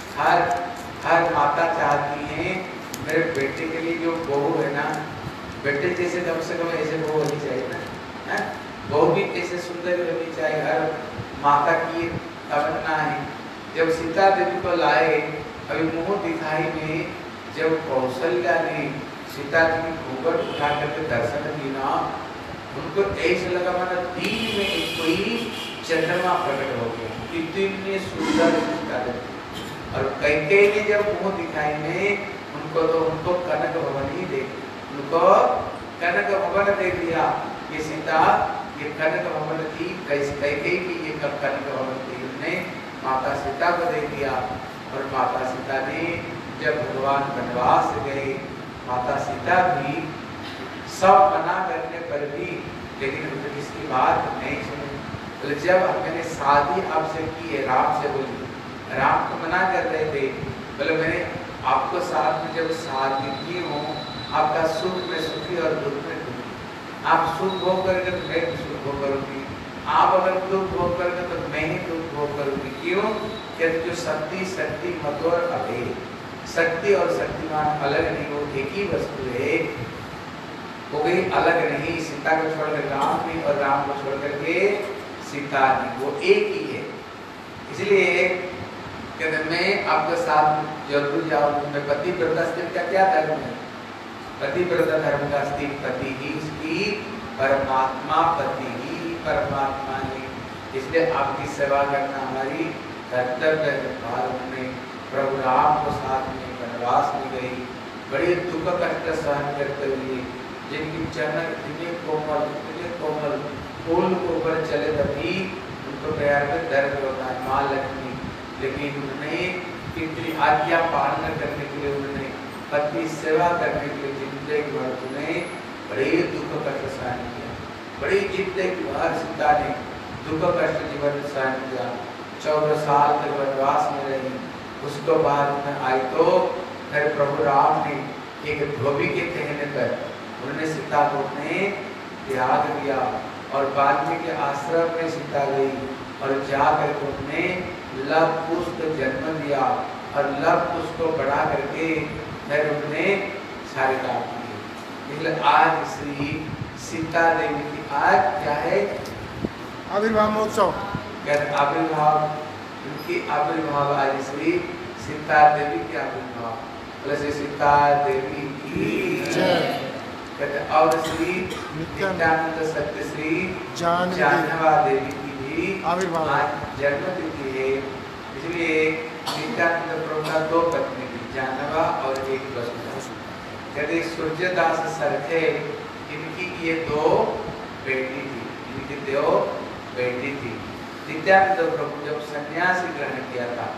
हर माता चाहती है मेरे बेटे के लिए जो बहू है ना, बेटे जैसे कम से कम ऐसे बहू होनी चाहिए ना, है बहू भी ऐसे सुंदर होनी चाहिए, हर माता की तमन्ना है। जब सीता देवी को लाए, अभी मुंह दिखाई में जब कौशल्या ने सीता जी की घूंघट उठा करके दर्शन दी ना, उनको ऐसे लगा माना दिल में कोई चंद्रमा प्रकट हो गया, इतनी सुंदर सीता देवी। और कैकेयी ने जब मुंह दिखाई में उनको कनक भवन ही देख, उनको कनक भवन देख लिया। ये सीता ये कनक भवन थी, कैकेयी की ये कनक भवन थी। उन्होंने माता सीता को दे दिया। और माता सीता ने जब भगवान वनवास गए, माता सीता भी सब मना करने पर भी लेकिन उन्होंने किसकी बात नहीं सुनी। तो जब मैंने शादी आपसे की है, राम से बोली, राम तो मना कर रहे थे, बोले मैंने आपको साथ में जब शादी की हूँ, आपका सुख में सुखी और दुख में दुखी, आप सुख भोग करेंगे तो मैं भी सुख भोग करूंगी, आप अगर दुख भोग करेंगे तो मैं ही दुख भोग करूंगी। क्यों? क्योंकि जो शक्ति मत और अभेद, शक्ति और शक्तिमान अलग नहीं, वो एक ही वस्तु है, वो कोई अलग नहीं। सीता को छोड़कर राम भी और राम को छोड़कर के सीता भी, वो एक ही है। इसलिए कहते मैं आपके साथ जरूर जाऊंगी। मैं पतिव्रता स्त्री का क्या धर्म है? पतिव्रता धर्म का स्त्री पति ही स्त्री, परमात्मा पति ही परमात्मा है। इसलिए आपकी सेवा करना हमारी कर्तव्य है। भारत में प्रभु राम को साथ में वनवास में गई, बड़ी दुख कष्ट सहन करते हुए, जिनकी चरण इतने कोमल फूल को ऊपर चले तभी उनको प्यार में दर्द होता है, माँ लक्ष्मी। लेकिन उन्होंने कितनी आज्ञा पालन करने के लिए, उन्होंने पति सेवा करने के लिए जिंदगी भर उन्हें बड़े दुख कष्ट सहन किया। बड़ी जिंदगी भर सीता ने दुख कष्ट जीवन सहन किया। 14 साल तक वनवास में रही। उसको बाद में आई तो फिर प्रभु राम ने एक धोबी के कहने पर उन्होंने सीता को त्याग दिया और वाल्मीकि के आश्रम में सीता गई और जाकर उन्होंने लव कुश को जन्म दिया और लव कुश को बढ़ा करके फिर उन्होंने सारे काम किए। इसलिए आज श्री सीता देवी की आज क्या है?
आविर्भाव महोत्सव।
आविर्भाव, उनकी आविर्भाव आज श्री सीता देवी की आविर्भाव। बोले सीता देवी की जय। और श्री नित्यानंद सत्य श्री जानवा देवी की भी
आविर्भाव
आज जन्म तिथि है। इसलिए नित्यानंद प्रभु का 2 पत्नी थी, जानवा और एक वसुधा। कहते सूर्यदास सरखे इनकी ये 2 बेटी थी, इनकी 2 बेटी थी। नित्यानंद प्रभु जब सन्यास ग्रहण किया था,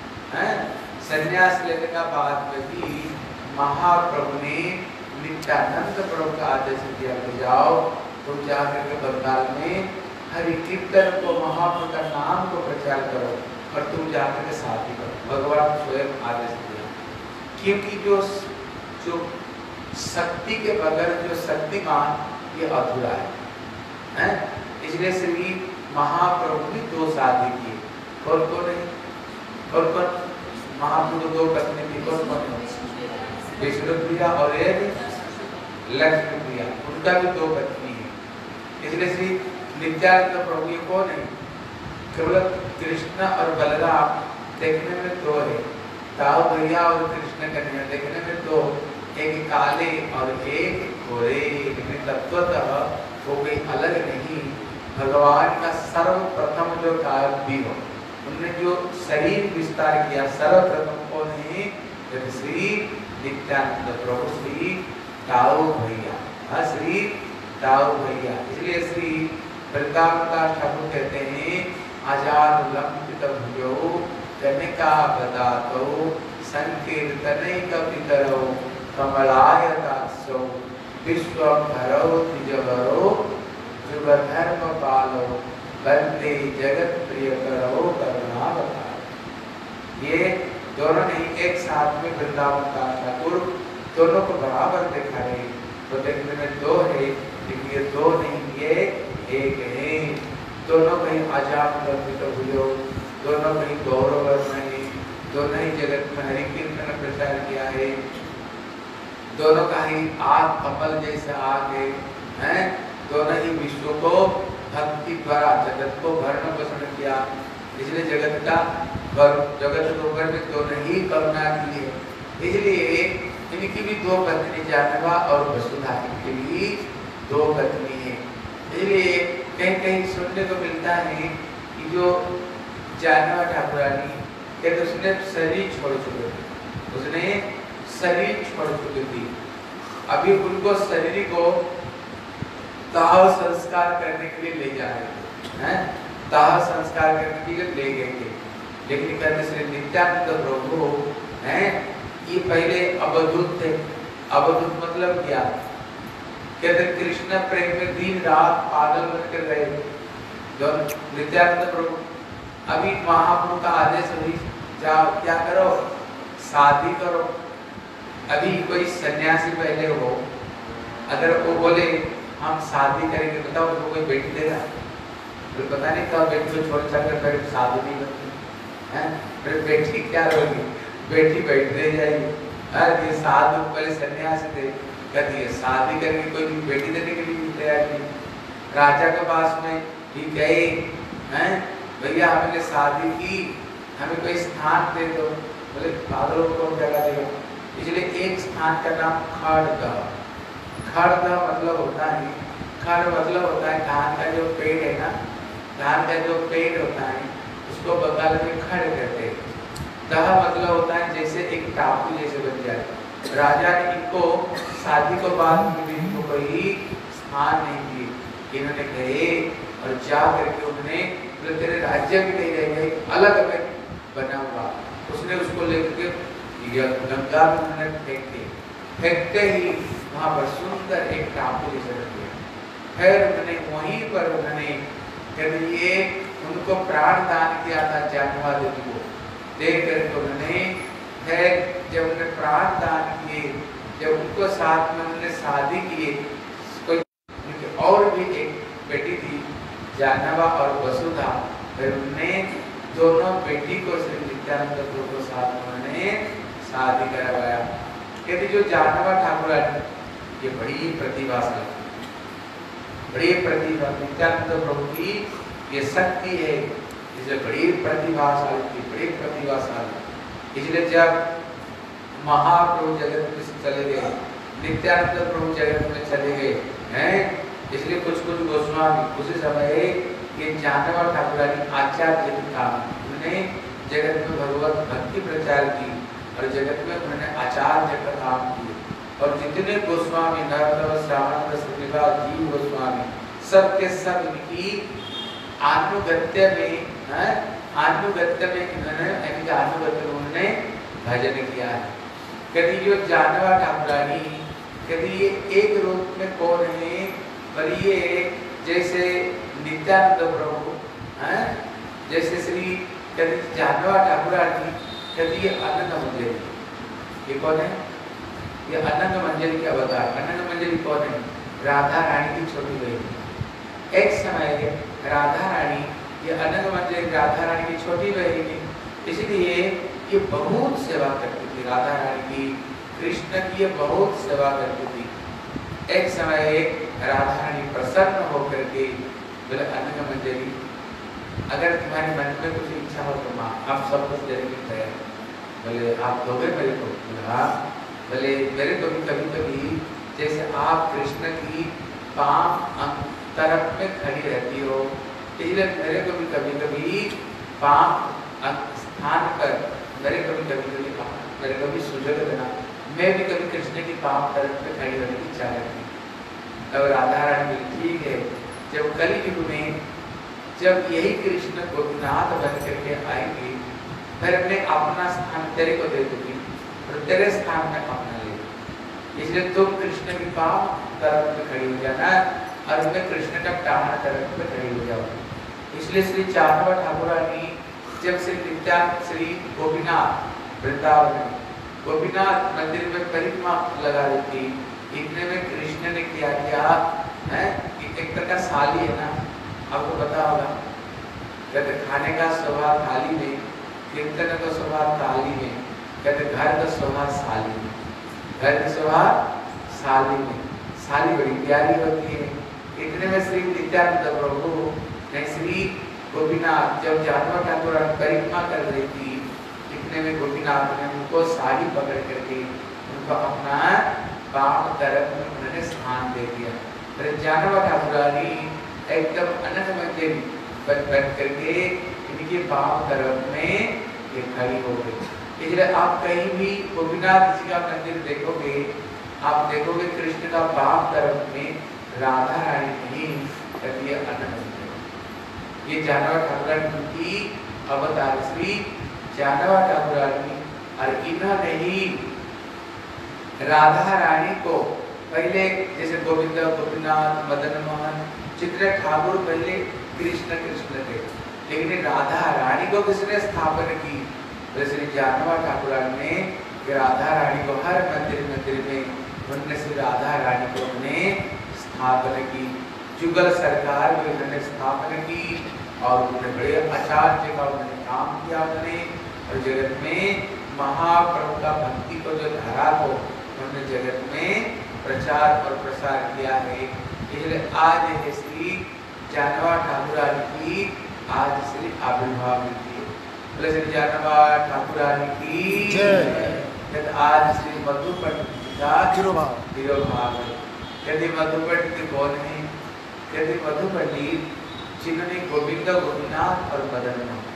सन्यास लेने का बाद में भी महाप्रभु ने नित्यानंद प्रभु का आदेश दिया कि जाओ तुम जाकर के बंगाल में हरि कीर्तन को, महाप्रभु का नाम को प्रचार करो और तुम जाकर के शादी करो। भगवान स्वयं आदेश दिया, क्योंकि जो शक्ति के बगैर जो शक्तिमान ये अधूरा है। इसलिए श्री महाप्रभु भी 2 शादी किए। और कौन नहीं? और कौन? महाप्रभु 2 पत्नी थी। कौन कौन है? विष्णु प्रिया और एक लक्ष्मी प्रिया, उनका भी 2 पत्नी है। इसलिए श्री नित्यानंद प्रभु ये कौन है? केवल कृष्ण और बलराम देखने में 2 है, ताऊ भैया और कृष्ण कन्हैया देखने में 2, एक काले और एक गोरे, लेकिन तत्वतः वो कोई अलग नहीं। भगवान का सर्वप्रथम जो कार्य भी हो, उन्होंने जो शरीर विस्तार किया सर्वप्रथम कौन है? श्री नित्यानंद प्रभु श्री ताऊ भैया, श्री ताऊ भैया। इसलिए श्री वृंदावन दास ठाकुर कहते हैं आजाद लंबित भुजो कनिका बदातो संकीर्तनैक पितरो कमलाय दासो विश्वभरो द्विजवरो जुग धर्म पालो वंदे जगत प्रिय करो करुणावतार। ये दोनों ने एक साथ में वृंदावन दास ठाकुर दोनों को बराबर देखा है। तो देखने में 2 है, लेकिन ये 2 नहीं, ये एक है। दोनों कहीं आजाद लंबित हुए, दोनों कहीं गौरव नहीं, दोनों ही जगत में हरि कीर्तन प्रचार किया है। दोनों का ही आग कमल जैसे आग है। दोनों ही विश्व को भक्ति द्वारा जगत को भरण पोषण किया। इसलिए जगत को में 2 ही करुणा की है। इसलिए इनकी भी 2 पत्नी जानवा और वसुधा, इनकी भी 2 पत्नी है। इसलिए कहीं कहीं सुनने को मिलता है कि जो जानवा ठाकुरानी कहते उसने शरीर छोड़ चुके थे, उसने शरीर छोड़ चुकी थी। अभी उनको शरीर को दाह संस्कार करने के लिए ले जा रहे थे, दाह संस्कार करने के लिए ले गए थे। लेकिन कहते श्री नित्यानंद प्रभु हैं, ये पहले अवधूत थे। अवधूत मतलब क्या? कहते कृष्ण प्रेम में दिन रात पागल बनकर रहे जो नित्यानंद प्रभु। अभी महाप्रभु का आदेश हुई, जाओ क्या करो, शादी करो। अभी कोई सन्यासी पहले हो, अगर वो बोले हम शादी करेंगे, बताओ उसको कोई बेटी देगा? तो पता नहीं कब बेटी को छोड़ कर फिर शादी नहीं करती है। फिर बेटी क्या होगी? बेटी बैठने जाएगी। अरे ये साधु पहले सन्यासी थे, कहती है शादी करके कोई भी बेटी देने के लिए तैयार नहीं। राजा के पास में ही गए हैं, भैया हमने शादी की, हमें कोई स्थान दे दो। बोले पागलों को कौन जगह देगा? इसलिए एक स्थान का नाम खड़ग। खड़ग मतलब होता है, खड़ मतलब होता है धान का जो पेड़ है ना, धान का जो पेड़ होता है उसको बंगाल में खड़ कहते हैं। दह मतलब होता है जैसे एक टापू जैसे बन जाए। राजा ने इनको शादी को बाद में इनको कोई स्थान नहीं दिए। इन्होंने गए और जा करके उन्होंने तेरे राज्य भी नहीं रहेंगे, अलग में बना हुआ, उसने उसको लेकर गंगा में उन्होंने फेंकते ही वहां पर सुंदर एक टापू जैसे रख दिया। फिर उन्होंने वहीं पर उन्होंने कहते ये उनको प्राण दान किया था जाह्नवा देवी को, देख करके उन्होंने फिर जब उन्होंने प्राण दान किए, जब उनको साथ में उन्होंने शादी किए, कोई उनकी और भी एक बेटी थी जाह्नवा और वसुधा, फिर उन्होंने दोनों बेटी को श्री नित्यानंद प्रभु को साथ में उन्होंने शादी करवाया। कहते जो जाह्नवा ठाकुर ये बड़ी प्रतिभाशाली, बड़ी प्रतिभा नित्यानंद प्रभु की ये शक्ति है, इसे बड़ी प्रतिभाशाली थी, बड़ी प्रतिभाशाली। इसलिए जब महाप्रभु जगत में चले गए, नित्यानंद प्रभु जगत में चले गए हैं, इसलिए कुछ गोस्वामी उसी समय ये जाह्नवा ठाकुरानी आचार्य था, उन्होंने जगत में भगवत भक्ति प्रचार की और जगत में उन्होंने आचार्य का काम किया। और जितने गोस्वामी नरोत्तम श्रावण श्रीनिवास जीव गोस्वामी सब के सब इनकी आनुगत्य में आनुगत्य में उन्होंने भजन किया है। कभी जो जाह्नवा ठाकुरानी कभी ये एक रूप में कौन है, पर ये जैसे नित्यानंद प्रभु हैं, जैसे श्री कभी जाह्नवा ठाकुरानी कभी ये अनंत मंजरी, ये कौन है? ये अनंत मंजरी के अवतार। अनंत मंजरी कौन है? राधा रानी की छोटी बहन। एक समय राधा रानी, ये अनंत मंजरी राधा रानी की छोटी बहन थी, इसलिए ये बहुत सेवा करती थी। राधा रानी की कृष्ण की ये बहुत सेवा करती थी। एक समय राधा रानी प्रसन्न होकर के बोले अनंत मंजरी, अगर तुम्हारे मन में कुछ इच्छा हो तो माँ आप सब कुछ देने की तैयार। बोले आप दोगे मेरे को? हाँ। बोले मेरे को भी कभी कभी जैसे आप कृष्ण की पांव तरफ में खड़ी रहती हो, इसलिए मेरे को भी कभी कभी पांव स्थान पर मेरे को भी सुजग देना, मैं भी कभी कृष्ण की पांव तरफ में खड़ी रहने की इच्छा करती। तब राधा रानी बोली ठीक है, जब कलयुग में जब यही कृष्ण गोपीनाथ बन करके आएंगे, फिर मैं अपना स्थान तेरे को दे दूंगी और तेरे स्थान में अपना ले, इसलिए तुम कृष्ण की पांव तरफ में खड़ी हो जाना और मैं कृष्ण का टांग तरफ में खड़ी हो जाऊँ। इसलिए श्री जाह्नवा ठाकुरानी जब श्री गोपीनाथ वृंदावन में गोपीनाथ मंदिर में परिक्रमा लगा रही थी, इतने में कृष्ण ने क्या किया है, एक तरह का साली है ना, आपको पता होगा, कहते खाने का स्वभाव थाली में, कीर्तन का स्वभाव थाली में, कहते घर का स्वभाव साली में, घर का स्वभाव साली में, साली बड़ी प्यारी होती है। इतने में श्री नित्यानंद प्रभु ने श्री गोपीनाथ जब जाह्नवा ठाकुर परिक्रमा कर रही थी, इतने में गोपीनाथ ने उनको साड़ी पकड़ करके उनको अपना पांव तरफ में उन्होंने स्थान दे दिया। फिर जाह्नवा ठाकुरानी एकदम अनंत मंजरी बन करके इनके पांव तरफ में ये खड़ी हो गई। इसलिए आप कहीं भी गोपीनाथ जी का मंदिर देखोगे, आप देखोगे कृष्ण का पांव तरफ में राधा रानी नहीं कहती है अनंत मंजरी। ये जाह्नवा ठाकुरानी की अवतार श्री जानवा ठाकुरानी। और इन्होंने ही राधा रानी को पहले, जैसे गोविंद, गोपीनाथ, मदन मोहन, जितने ठाकुर पहले कृष्ण कृष्ण थे, लेकिन राधा रानी को किसने स्थापन की? श्री जानवा ठाकुरानी ने राधा रानी को हर मंदिर मंदिर में उन्होंने श्री राधा रानी को उन्होंने स्थापन की। जुगल सरकार में उन्होंने स्थापन की और उन्होंने बड़े आचार्य का उन्होंने काम किया उन्होंने, और जगत में महाप्रभु का भक्ति को जो धारा को उन्होंने जगत में प्रचार और प्रसार किया है। इसलिए आज है श्री जानवा ठाकुरानी की आज श्री आविर्भाव की, बोले श्री जानवा ठाकुरानी की जय। आज श्री मधु पंडित का तिरुभाव है। यदि मधु पंडित कौन है? यदि मधु पंडित जिन्होंने गोविंद, गोपीनाथ और मदन मोहन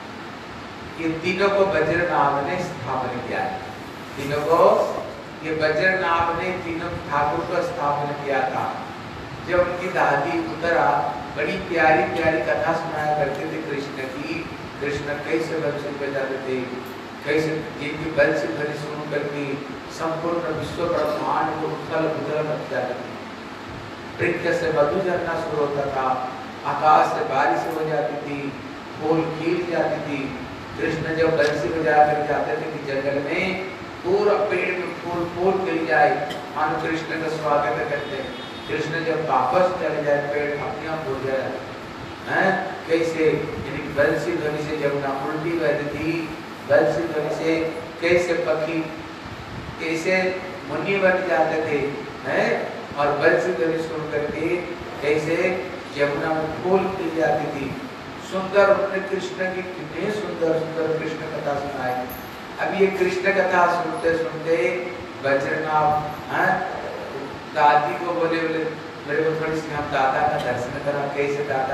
ये तीनों को वज्रनाभ ने स्थापन किया है। तीनों को ये वज्रनाभ ने तीनों ठाकुर को स्थापन किया था। जब उनकी दादी उत्तरा बड़ी प्यारी प्यारी कथा सुनाया करते थे कृष्ण की, कृष्ण कैसे बंसी बजाते थे, कैसे जिनकी बंसी ध्वनि सुन करके संपूर्ण विश्व ब्रह्मांड को उथल पुथल मच जाते थे। वृक्ष से मधु झरना शुरू होता था, आकाश से बारिश हो जाती थी, फूल खिल जाती थी। कृष्ण जब बंसी बजा कर जाते थे कि जंगल में पूरा पेड़ में फूल फूल खिल जाए, मानो कृष्ण का स्वागत करते। कृष्ण जब वापस चले जाए पेड़ अपने आप हो जाए हैं। कैसे बंसी ध्वनि से जमुना उल्टी बहती थी, बंसी ध्वनि से कैसे पक्षी कैसे मुनि बन जाते थे हैं, और बंसी ध्वनि सुन करके कैसे जमुना में फूल खिल जाती थी। सुंदर उन्होंने कृष्ण की कितने सुंदर सुंदर कृष्ण कथा सुनाई। अब ये कृष्ण कथा सुनते सुनते वज्रनाभ दादी को बोले मेरे को थोड़ी सी हम दादा का दर्शन करा। कैसे दादा?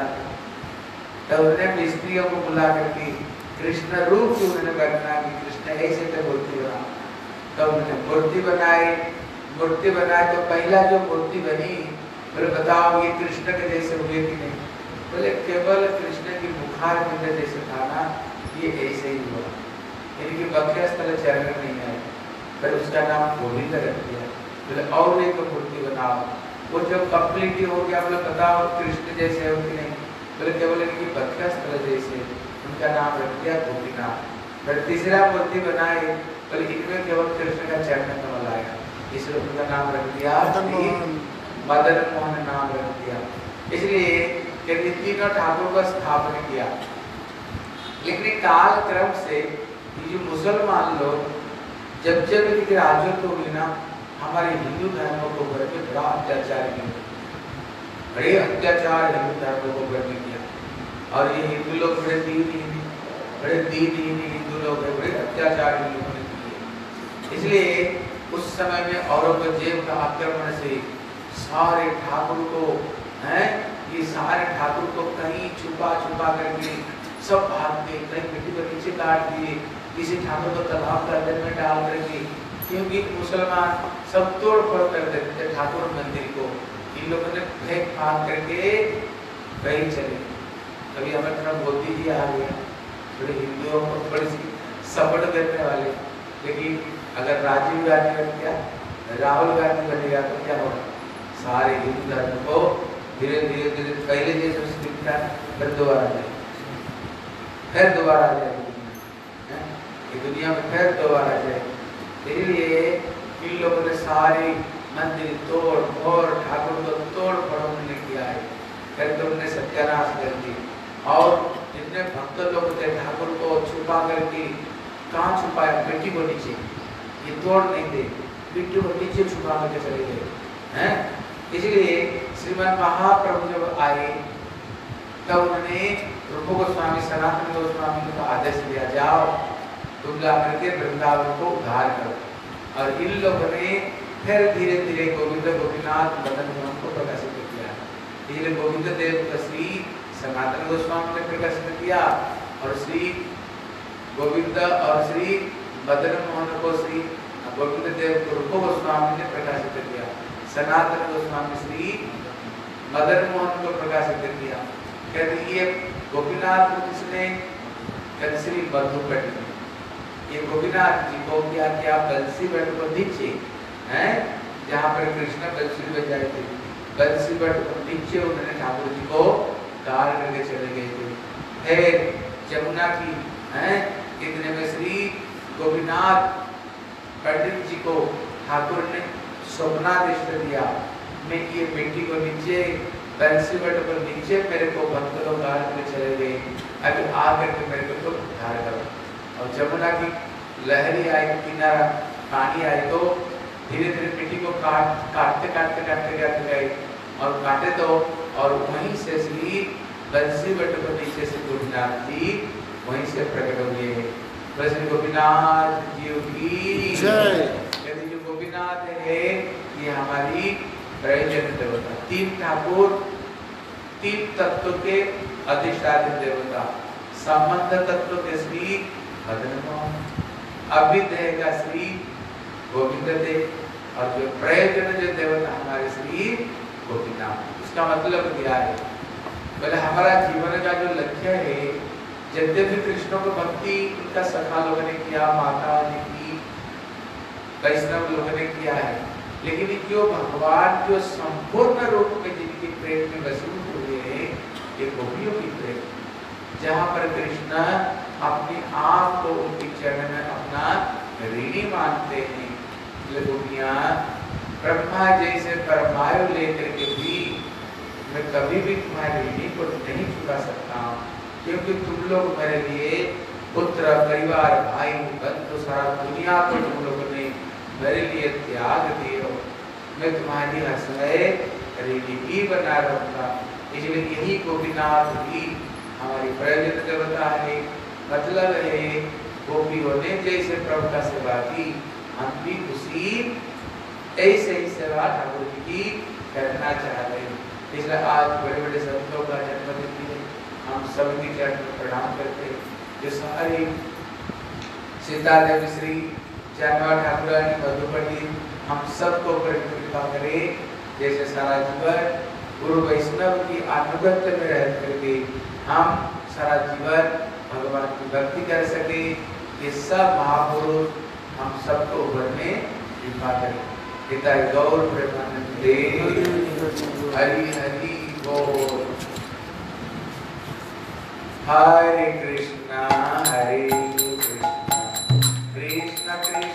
तब उन्होंने स्त्रियों को बुला करके कृष्ण रूप की उन्होंने वर्णना की, कृष्ण ऐसे तो मूर्ति बना। तब उन्होंने मूर्ति बनाई। मूर्ति बनाए तो पहला जो मूर्ति बनी, बोले बताओ ये कृष्ण के जैसे हुए कि नहीं? बोले केवल कृष्ण की बुखार बिंद जैसे था ना, ये ऐसे ही हुआ, इनकी बख्या स्थल चरण नहीं है। फिर उसका नाम गोविंद रख दिया। बोले और एक मूर्ति बनाओ। वो जब कंप्लीट हो गया, बोले बताओ कृष्ण जैसे हो कि नहीं? बोले केवल इनकी बख्या स्थल जैसे, उनका नाम रख दिया गोपीनाथ। फिर तीसरा मूर्ति बनाए, बोले इनमें केवल कृष्ण का चरण कमल आया, इसलिए उनका नाम रख दिया मदन मोहन नाम रख दिया। इसलिए तीनों ठाकुर का स्थापन किया। लेकिन काल क्रम से ये जो मुसलमान लोग जब जब इनके राजत्व हुई ना, हमारे हिंदू धर्म को ऊपर में बड़ा अत्याचार किया, बड़े अत्याचार हिंदू धर्म को ऊपर में किया। और ये हिंदू लोग बड़े दीनहीन हिंदू लोग हैं, बड़े अत्याचार हिंदू ने किए। इसलिए उस समय में औरंगजेब का आक्रमण से सारे ठाकुर को हैं, ये सारे ठाकुर को कहीं छुपा छुपा करके सब भाग गए, कहीं मिट्टी के नीचे काट दिए, किसी ठाकुर को तालाब के अंदर में डाल करके, क्योंकि मुसलमान सब तोड़ फोड़ कर देते थे ठाकुर मंदिर को। इन लोगों ने फेंक फाक करके कहीं चले। कभी हमें थोड़ा मोदी जी आ गया, थोड़े हिंदुओं को थोड़ी सी सपोर्ट करने वाले, लेकिन अगर राजीव गांधी बन गया, राहुल गांधी बनेगा तो क्या होगा? सारे हिंदू धर्म को धीरे धीरे धीरे पहले जैसे स्थिति था फिर दोबारा आ जाएगी, फिर दोबारा आ जाएगी ये दुनिया में, फिर दोबारा आ जाएगी। इसलिए इन लोगों ने सारे मंदिर तोड़ फोड़, ठाकुर को तोड़ फोड़ उन्होंने किया है, फिर तो उन्होंने सत्यानाश कर दी। और जितने भक्त लोग थे ठाकुर को छुपा करके, कहाँ छुपाया? मिट्टी को नीचे, ये तोड़ नहीं थे, मिट्टी को नीचे छुपा करके चले गए हैं। इसलिए श्रीमद् महाप्रभु जब आए तब उन्होंने रूप गोस्वामी, सनातन गोस्वामी को आदेश दिया, जाओ तुम जा करके वृंदावन को उद्धार करो। और इन लोगों ने फिर धीरे धीरे गोविंद, गोपीनाथ, मदन मोहन को प्रकाशित किया। इसलिए गोविंद देव का श्री सनातन गोस्वामी ने प्रकाशित किया, और श्री गोविंद और श्री मदन मोहन को श्री गोविंद देव को रूप गोस्वामी ने प्रकाशित किया, सनातन गोस्वामी श्री मदन मोहन को प्रकाशित किया। कहते ये गोपीनाथ को किसने कंसरी मधु पंडित, ये गोपीनाथ जी को क्या क्या बंसी बट को नीचे हैं, जहाँ पर कृष्ण बंसी बजाए थे, बंसी बट को नीचे उन्होंने ठाकुर जी को गाड़ करके चले गए थे। फिर जमुना की हैं, इतने में श्री गोपीनाथ पंडित जी को ठाकुर ने स्वप्नादेश दिया, मैं ये मिट्टी को नीचे बंसी बट को नीचे मेरे को भक्त लोग गाड़ करके चले गए, अभी आकर के मेरे को तो उद्धार करो। और जमुना की लहरी आई, किनारा पानी आई तो धीरे धीरे मिट्टी को काटते गए और काटे तो, और वहीं से श्री बंसी बट को नीचे से गोपीनाथ जी वहीं से प्रकट हो गए। बस गोपीनाथ जी की जय। यदि जो गोपीनाथ है ये हमारी प्रयोजन देवता, तीन ठाकुर, तीन तत्व के अधिष्ठान देवता, संबंध तत्व के श्री मदन मोहन, अभिधेय का श्री गोविंद देव, और जो प्रयोजन जो देवता हमारे श्री गोपीनाथ। इसका मतलब क्या है? बोले हमारा जीवन का जो लक्ष्य है, यद्यपि कृष्ण को भक्ति उनका सखा लोगों ने किया, माता ने की, वैष्णव लोगों ने किया है, लेकिन जो भगवान जो संपूर्ण रूप में जिनके प्रेम में वसूल हुए हैं, ये गोपियों की प्रेम, जहाँ पर कृष्ण अपनी आप को उनके चरण में अपना ऋणी मानते हैं। गोपियाँ ब्रह्मा जैसे परमायु लेकर के भी मैं कभी भी तुम्हारे ऋणी को नहीं चुका सकता, क्योंकि तुम लोग मेरे लिए पुत्र, परिवार, भाई, बंधु, सारा दुनिया को तुम लोगों ने मेरे लिए त्याग दिए हो, मैं तुम्हारी हंसने ऋणी भी बना रहूंगा। इसलिए यही गोपीनाथ भी हमारी प्रयोजन देवता है। मतलब है गोपियों ने जैसे प्रभु का सेवा की, हम भी उसी ऐसे ही सेवा ठाकुर जी की करना चाहते हैं। इसलिए आज बड़े बड़े संतों का जन्मदिन है, हम सभी चरण में प्रणाम करते हैं। जो सारी सीता देवी, श्री जानवा ठाकुरानी, मधु पंडित, हम सबको कृपा करे, जैसे सारा जीवन गुरु वैष्णव की अनुगत्य में रह करके हम सारा जीवन भगवान की भक्ति कर सके। ये सब महापुरुष हम सबको उभरने कृपा करें। पिता गौर प्रेमानंद देव, हरि हरि बोल। हरे कृष्णा कृष्ण कृष्ण